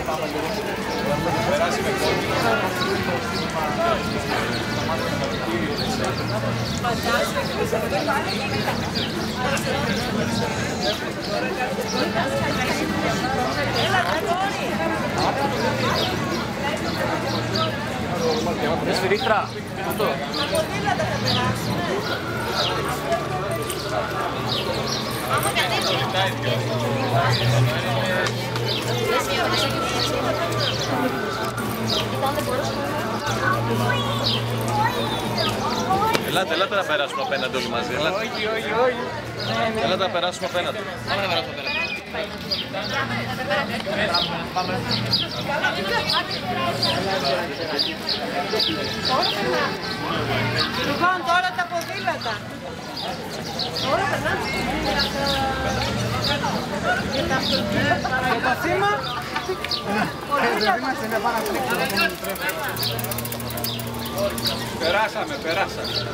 Περάσει με κόκκινο. Σφυρίχτρα. Αυτό. Τα ποδήλατα θα περάσουν. Άμα κατέβει. Ελάτε να περάσουμε απέναντι όλοι μαζί. Ελάτε να περάσουμε απέναντι. Πάμε να περάσουμε απέναντι. Λοιπόν, τώρα τα ποδήλατα. Τώρα περνάμε. Και τα αυτοκίνητα. Και το θύμα. Περάσαμε.